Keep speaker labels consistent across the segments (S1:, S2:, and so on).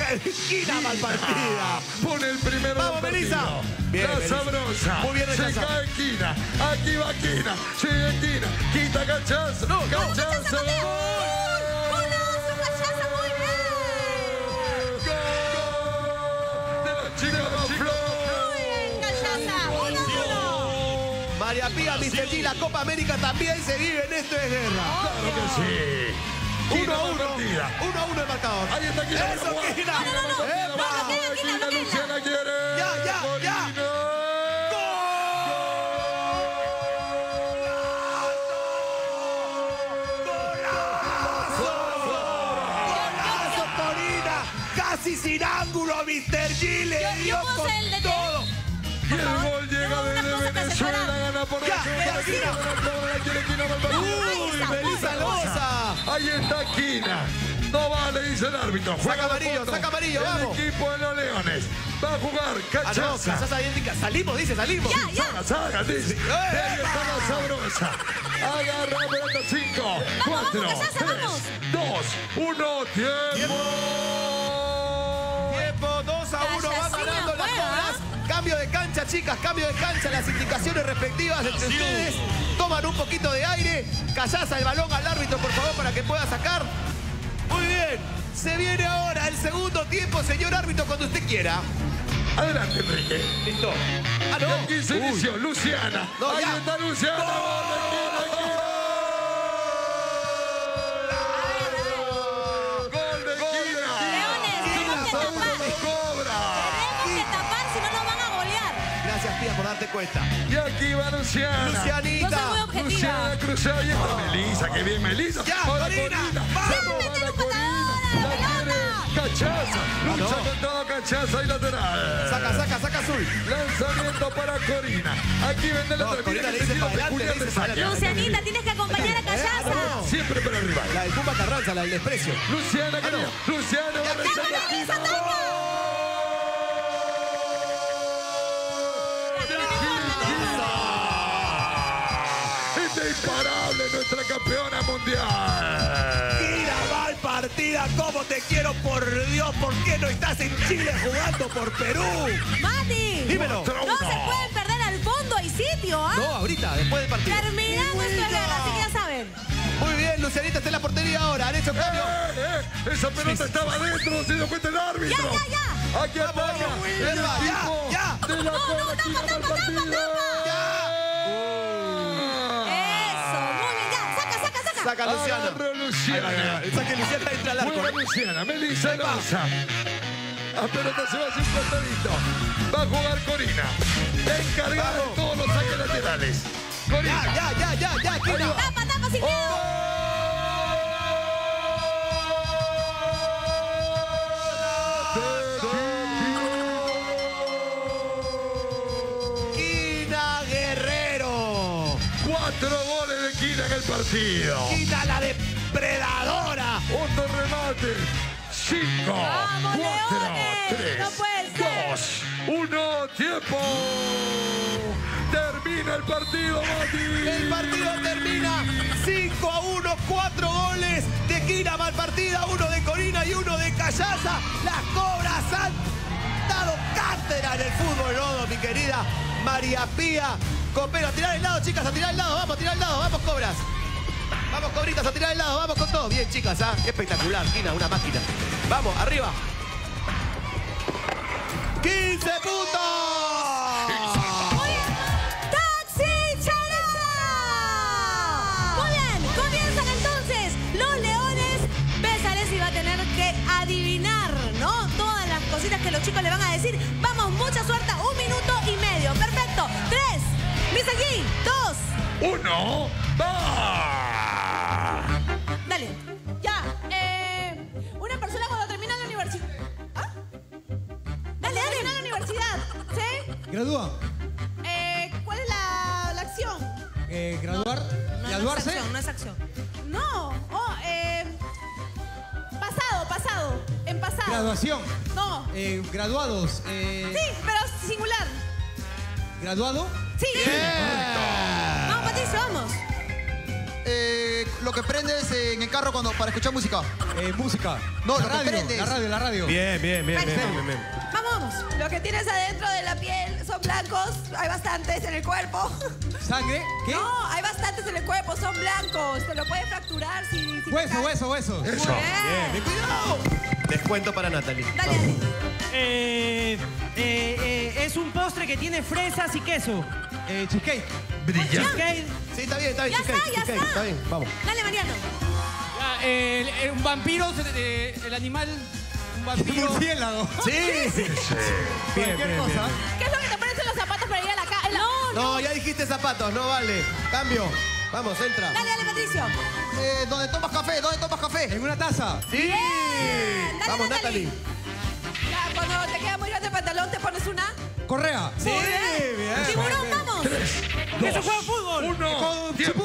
S1: esquina Malpartida.
S2: Pone el primero.
S1: Vamos, Melissa. Bien,
S2: la
S1: Melissa.
S2: sabrosa.
S1: Muy bien,
S2: se
S1: Melissa.
S2: cae esquina. Aquí va esquina. Sigue esquina. Quita cachazo.
S1: No,
S2: cachazo. María
S1: Pía, Mr. G, la Copa América también se vive en Esto es Guerra.
S2: Claro que sí.
S1: 1 a 1. 1 a 1 el marcador.
S2: Ahí está Quina.
S1: ¡Eso, Quina! ¡Epa!
S2: Luciana quiere.
S1: ¡Ya! ¡Golazo, Corina! ¡Casi sin ángulo, Mr. G! ¡Le dio con todo!
S2: Y el gol llega desde Venezuela, gana por
S1: ¡Uy, Melissa Loza!
S2: Ahí está Quina. No vale, dice el árbitro.
S1: Saca amarillo, vamos.
S2: El equipo de los Leones va a jugar Cachaza.
S1: Cachaza idéntica. Salimos, dice, salimos.
S2: Saca, dice. Ahí está la sabrosa. Agarra la pelota. 5, 4, 3, 2, 1, tiempo.
S1: Tiempo, 2 a 1, van ganando las Cobras. Cambio de cancha, chicas, cambio de cancha. Las indicaciones respectivas entre ustedes. Toman un poquito de aire. Cachaza el balón al árbitro, por favor, para que pueda sacar. Muy bien. Se viene ahora el segundo tiempo, señor árbitro, cuando usted quiera.
S2: Adelante, Enrique.
S1: Listo.
S2: Y aquí se inició Luciana.
S1: No,
S2: ahí
S1: ya.
S2: está Luciana. Gol de Quina.
S3: Leones, tenemos que tapar. Tenemos que tapar, si no nos van a golear.
S1: Gracias, Pía, por darte cuenta.
S2: Y aquí va Luciana.
S1: Lucianita.
S3: Yo soy muy objetiva.
S2: Luciana cruzada. Y está Melissa. Qué bien, Melissa.
S1: Ya,
S2: Ahora
S1: Corina.
S2: Vamos,
S3: métele
S2: va
S3: un patadón a la pelota.
S2: Cachaza. Lucha con todo Cachaza y lateral.
S1: Saca azul.
S2: Lanzamiento para Corina. Aquí vende la
S1: Corina le dice para adelante, le dice para adelante.
S3: Lucianita, tienes que acompañar a Cachaza.
S2: Siempre para el rival.
S1: La del Pumba Carranza, la del desprecio.
S2: Luciana, querido. Luciana va a realizar
S3: Melissa,
S2: ¡Es imparable nuestra campeona mundial!
S1: Mira, Malpartida, cómo te quiero, por Dios. ¿Por qué no estás en Chile jugando por Perú?
S3: Mati,
S1: Dímelo.
S3: no se pueden perder al fondo, hay sitio, ¿ah?
S1: No, ahorita, después del partido.
S3: Terminando Esto es Guerra, así que ya saben.
S1: Muy bien, Lucianita está en la portería ahora. Han hecho cambio.
S2: Esa pelota estaba adentro, se dio cuenta el árbitro.
S3: Ya.
S2: Aquí ataca el equipo
S1: ya.
S2: de la Cobra Quina Malpartida.
S3: Eso, muy bien, ya, saca.
S1: Saca Luciana.
S2: Agarró Luciana.
S1: Saque Luciana, entra al arco.
S2: Juega Luciana, Melissa Loza. La pelota se va hacia un costadito. Va a jugar Corina. Encargada de todos los saques laterales. Corina.
S1: Ya, Quina.
S3: Tapa, sin miedo.
S1: Quina Guerrero.
S2: 4 goles de Quina en el partido.
S1: Quina la depredadora.
S2: Otro remate. 5,
S3: ¡Vamos,
S2: 4,
S3: Leones!
S2: 3,
S3: ¡No puede ser!
S2: 2, 1, tiempo. Termina el partido, Mati.
S1: El partido termina 5 a 1, 4 goles de Quina Malpartida, 1 de Corina y 1 de Cachaza. Las Cobras han dado cátedra en el fútbol lodo, mi querida María Pía Copero. A tirar el lado, chicas, a tirar el lado, vamos, a tirar el lado, vamos, Cobras. Vamos, Cobritas, a tirar el lado, vamos con todo. Bien, chicas, ¿ah? Qué espectacular, Quina, una máquina. Vamos, arriba. 15 puntos.
S3: ¡Taxi Charanga! Muy bien, comienzan entonces los Leones. Bésales y va a tener que adivinar, ¿no? Todas las cositas que los chicos le van a decir. Vamos, mucha suerte, 1 minuto y medio. Perfecto. 3, Mr. G, 2,
S2: 1, va.
S3: dale. Ya, una persona cuando termina la universidad. ¿Ah? Dale. Termina la universidad, ¿sí?
S4: Gradúa.
S3: ¿Cuál es la acción?
S4: Graduar. Graduarse.
S3: No es acción. No. Pasado. En pasado.
S4: Graduación.
S3: No.
S4: Graduados.
S3: Sí, pero singular.
S4: Graduado.
S3: Sí. Vamos, Patricio, vamos.
S5: Lo que aprendes en el carro para escuchar música?
S4: Música.
S5: No,
S4: la
S5: lo que
S4: radio,
S5: prendes.
S4: la radio.
S1: Bien.
S3: Vamos.
S6: Lo que tienes adentro de la piel son blancos. Hay bastantes en el cuerpo.
S4: ¿Sangre? ¿Qué?
S6: No, hay bastantes en el cuerpo, son blancos. Te lo puedes fracturar si te
S4: Hueso,
S6: caes.
S4: hueso, hueso.
S2: Eso.
S1: Bien, cuidado. Descuento para Natalie.
S3: Dale.
S7: Es un postre que tiene fresas y queso.
S4: Cheesecake.
S2: Brillante.
S7: Cheesecake.
S1: Sí, está bien.
S3: Ya está.
S1: Está bien, vamos.
S3: Dale, Mariano.
S7: Un vampiro, el animal. Un vampiro.
S4: Murciélago.
S1: Sí.
S4: Cualquier cosa.
S6: ¿Qué es lo que te pones en los zapatos para ir a la calle?
S1: No, ya dijiste zapatos, no vale. Cambio. Vamos, entra.
S3: Dale, Patricio.
S5: ¿Dónde tomas café? ¿Dónde tomas café?
S4: En una taza.
S1: Sí.
S3: Dale,
S1: Vamos,
S3: Natalie.
S1: Natalie.
S6: Ya, cuando te queda muy grande el pantalón, te pones una.
S4: Correa.
S1: Sí, bien.
S3: Tiburón, vamos.
S7: ¡Eso juega fútbol!
S2: Uno. Tiempo.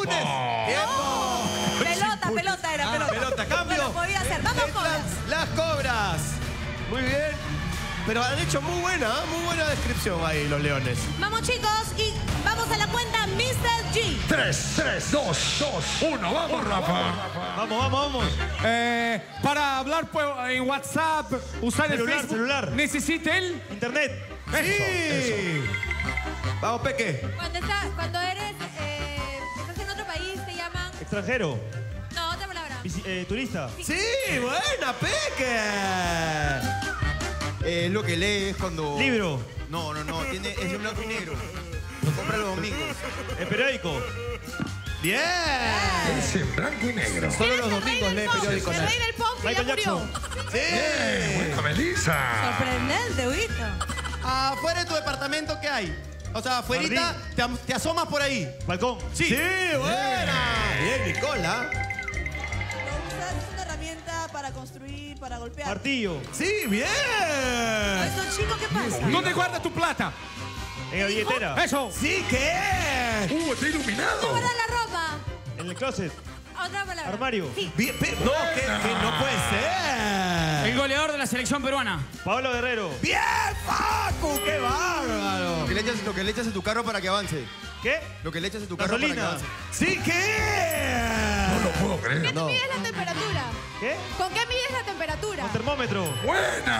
S6: Pelota era, pelota.
S1: Pelota, cambio.
S3: Lo podía hacer. Vamos,
S1: Entran
S3: cobras.
S1: las cobras. Muy bien. Pero han hecho muy buena descripción ahí los leones.
S3: Vamos, chicos, y vamos a la cuenta Mr. G.
S2: 3, 2, 1. Vamos, Rafa.
S1: Vamos.
S7: Para hablar en WhatsApp, usar el Facebook.
S1: celular.
S7: ¿Necesita el
S1: Internet. Sí. Vamos, Peque.
S3: Cuando eres, estás en otro país, te llaman...
S8: Extranjero.
S3: No, otra palabra.
S8: Turista.
S1: Sí, buena, Peque.
S5: Lo que lees cuando...
S8: Libro.
S5: No. Es de blanco y negro. Lo compra los domingos.
S8: Periódico.
S1: Bien.
S2: Es en blanco y negro.
S1: Solo los domingos lee periódico.
S3: El rey del pop que ya
S8: Michael
S3: murió.
S8: Jackson.
S1: Sí.
S2: Buena, Melissa.
S3: Sorprendente, Huguito.
S1: Afuera de tu departamento, ¿qué hay? O sea, afuerita, te asomas por ahí.
S8: Balcón.
S1: Sí, buena. Bien, Nicola.
S6: Usas una herramienta para construir, para golpear.
S8: Martillo.
S1: Sí, bien.
S3: Estos chicos, ¿qué pasa?
S7: ¿Dónde guardas tu plata?
S8: En la billetera.
S7: ¡Eso!
S1: Sí, ¿qué?
S2: Está iluminado.
S3: Guarda la ropa.
S8: En el closet.
S3: Otra palabra.
S8: Armario.
S3: Sí.
S1: Bien, no, que no puede ser.
S7: El goleador de la selección peruana.
S8: Pablo Guerrero.
S1: Bien, Paco, qué bárbaro.
S5: Lo que le echas en tu carro para que avance.
S8: ¿Qué?
S5: Lo que le echas en tu carro para que
S8: Gasolina.
S5: avance.
S1: Sí, ¿qué?
S2: No lo puedo creer.
S1: No.
S6: ¿Mides la temperatura?
S8: ¿Qué?
S6: ¿Con qué mides la temperatura?
S8: Un termómetro.
S2: Buena.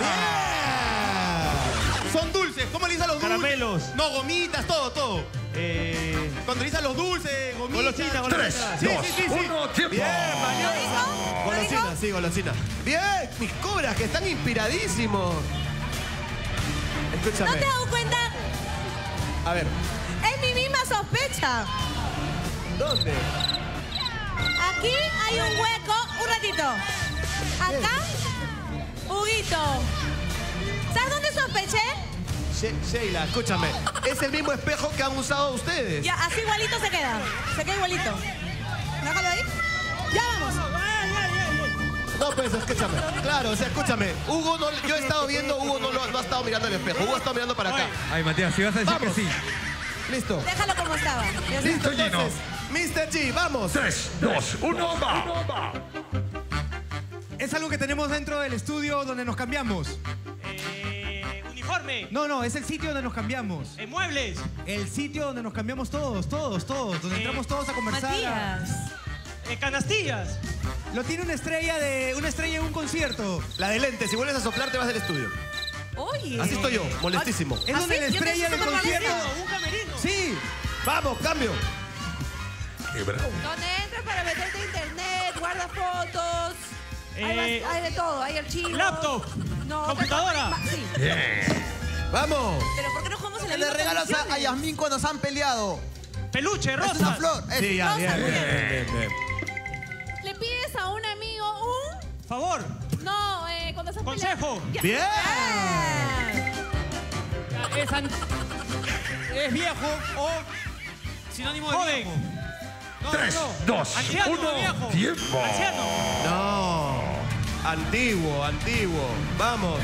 S1: Son dulces. ¿Cómo le dices a los dulces?
S8: Caramelos.
S1: No, gomitas, todo. Cuando le dices a los dulces, gomitas.
S8: Golosina.
S2: 3,
S1: Sí,
S2: 2,
S1: sí, sí, sí.
S2: 1. Tiempo.
S1: Bien, María.
S3: ¿Lo dijo?
S1: Golosina, sí, golosina. Bien, mis cobras que están inspiradísimos.
S3: ¿No
S1: Escúchame.
S3: te das cuenta?
S1: A ver,
S3: Es mi misma sospecha.
S1: ¿dónde?
S3: Aquí hay un hueco. Un ratito. Acá, Huguito. ¿Sabes dónde sospeché?
S1: Sheila, escúchame. Es el mismo espejo que han usado ustedes.
S3: Ya, así igualito se queda. Se queda igualito. Déjalo ahí. Ya vamos.
S1: No, pues, escúchame. Claro, o sea, escúchame. Hugo, no, yo he estado viendo, Hugo no ha estado mirando el espejo. Hugo ha estado mirando para acá.
S4: Ay, Matías, si vas a decir
S1: Vamos.
S4: que sí.
S1: Listo.
S3: Déjalo como estaba. Ya está.
S1: Listo,
S2: Gino.
S1: entonces. Mr. G, vamos.
S2: 3, 2, 1. Va.
S4: Es algo que tenemos dentro del estudio donde nos cambiamos.
S7: Uniforme.
S4: No, es el sitio donde nos cambiamos.
S7: Muebles.
S4: El sitio donde nos cambiamos todos. Donde entramos todos a conversar.
S3: Matías.
S7: Canastillas.
S4: Lo tiene una estrella en un concierto.
S1: La de lentes. Si vuelves a soplar, te vas del estudio.
S3: Oye.
S1: Así estoy yo, molestísimo.
S4: Es donde
S3: ¿Ah,
S4: la
S3: sí? Yo te
S4: estrella del
S3: súper
S4: concierto.
S3: molesta.
S7: Un camerino.
S4: Sí.
S1: Vamos, cambio.
S2: Qué bravo.
S6: Donde entras para meterte a internet, guarda fotos. Hay de todo, hay archivos.
S7: Laptop.
S6: No,
S7: Computadora.
S6: Sí.
S1: Vamos.
S3: Pero ¿por qué no jugamos en la
S5: Le
S3: misma
S5: regalas a
S3: condiciones?
S5: Yasmín cuando se han peleado.
S7: Peluche,
S5: Es una
S7: rosa.
S5: flor. Es-
S1: Sí, ya,
S3: Rosa,
S1: bien,
S3: muy bien.
S1: bien.
S6: Le pides a un amigo un...
S7: Favor.
S6: No, cuando se han
S7: Consejo.
S6: peleado. Ya.
S1: Bien.
S7: Es viejo o sinónimo de
S8: Joven.
S7: viejo. No,
S2: 3, 2,
S7: Anciano,
S2: 1.
S7: viejo.
S2: Tiempo.
S7: Anciano.
S1: No. Antiguo. Vamos.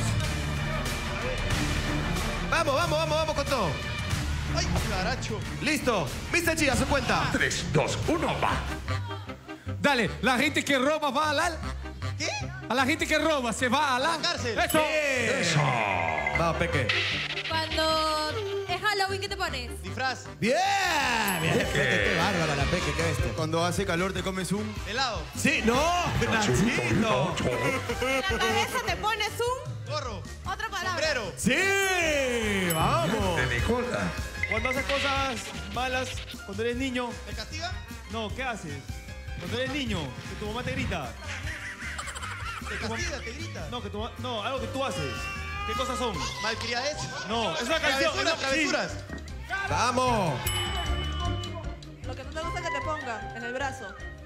S1: Vamos con todo. Ay, caracho. Listo. Mr. G, a su cuenta.
S2: 3, 2, 1. Va.
S7: Dale, la gente que roba va a la...
S1: ¿Qué?
S7: A la gente que roba se va a la...
S1: Cárcel.
S7: Eso.
S2: Eso.
S1: Vamos, Peque.
S3: Cuando es Halloween, ¿qué te pones?
S1: Disfraz. Bien. Qué bárbara la Peque, qué bestia.
S5: Cuando hace calor te comes un helado.
S1: Sí, no, Nachito.
S6: La cabeza te pones un...
S5: Gorro.
S6: Otra palabra.
S5: Sombrero.
S1: Sí, vamos.
S2: De Nicola.
S8: Cuando haces cosas malas, cuando eres niño.
S5: ¿Te castiga?
S8: No, ¿qué haces? Cuando eres niño, que tu mamá te grita.
S5: ¿Te castiga? ¿Te grita?
S8: No, no, algo que tú haces. ¿Qué cosas son?
S5: ¿Malcriadez?
S8: No, es una canción.
S5: ¿Travesuras? ¿Travesuras?
S1: Vamos.
S6: Lo que no te gusta que te pongan en el brazo.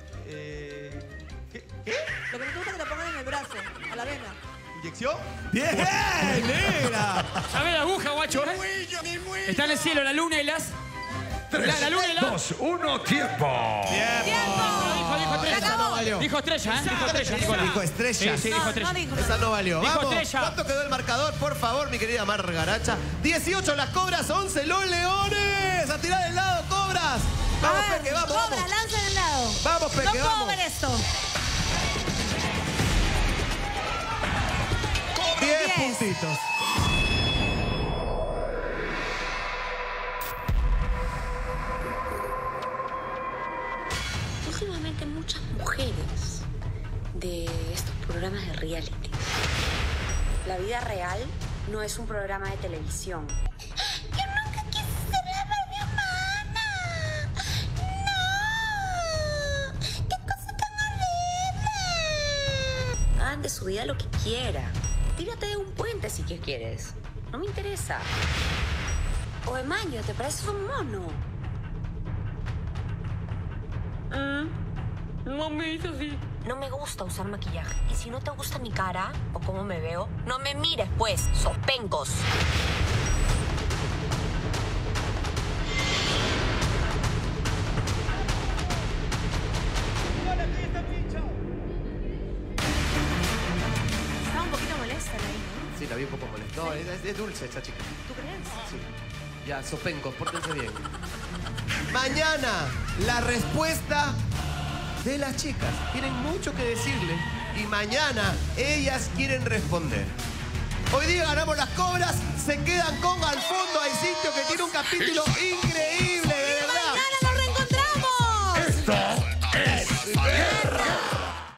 S5: ¿Qué?
S6: Lo que no te gusta que te pongan en el brazo, a la vena.
S5: ¿Inyección?
S1: Bien, negra.
S7: A ver la aguja, guacho. Está en el cielo la luna y las...
S2: 3,
S7: La luna y la...
S2: 2, 1, tiempo.
S7: Dijo
S6: Se
S7: estrella.
S6: acabó.
S1: valió.
S7: Dijo estrella, ¿eh? Dijo estrella, Nicolás.
S1: Dijo estrella.
S7: Sí, dijo estrella.
S6: No dijo.
S1: Esa no valió.
S7: Dijo
S1: Vamos.
S7: estrella.
S1: ¿Cuánto quedó el marcador? Por favor, mi querida Margaracha. 18 las cobras, 11 los leones. A tirar del lado, cobras. Vamos,
S3: A ver,
S1: Peque, vamos,
S3: Cobra,
S1: vamos.
S3: lanza del lado.
S1: Vamos, Peque,
S3: No puedo
S1: vamos.
S3: ver esto.
S1: 10 puntitos.
S9: Últimamente muchas mujeres de estos programas de reality. La vida real no es un programa de televisión. Yo nunca quise ser la Barbie humana. No. ¡Qué cosa tan horrible! Hagan de su vida lo que quieran. Tírate de un puente si que quieres. No me interesa. O de Maño, ¿te pareces un mono? No me hizo así. No me gusta usar maquillaje. Y si no te gusta mi cara o cómo me veo, no me mires, pues, sopencos.
S3: Está un poquito molesta la ahí, ¿no?
S1: Sí, la vi un poco molesta. No, es dulce esta chica.
S3: ¿Tú crees?
S1: Sí. Ya, sopencos, pórtense bien. Mañana, la respuesta de las chicas. Tienen mucho que decirle. Y mañana, ellas quieren responder. Hoy día ganamos las cobras. Se quedan con Al Fondo. Hay sitio que tiene un capítulo increíble.